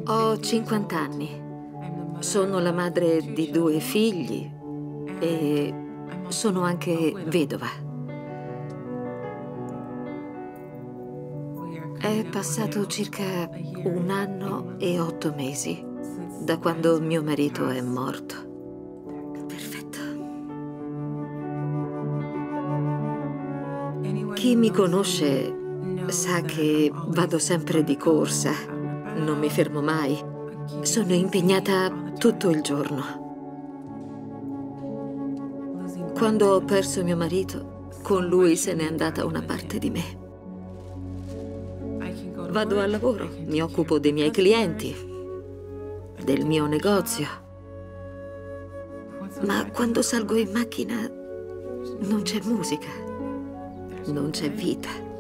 Ho 50 anni. Sono la madre di 2 figli e sono anche vedova. È passato circa 1 anno e 8 mesi da quando mio marito è morto. Perfetto. Chi mi conosce sa che vado sempre di corsa, non mi fermo mai. Sono impegnata tutto il giorno. Quando ho perso mio marito, con lui se n'è andata una parte di me. Vado al lavoro, mi occupo dei miei clienti, del mio negozio. Ma quando salgo in macchina non c'è musica, non c'è vita.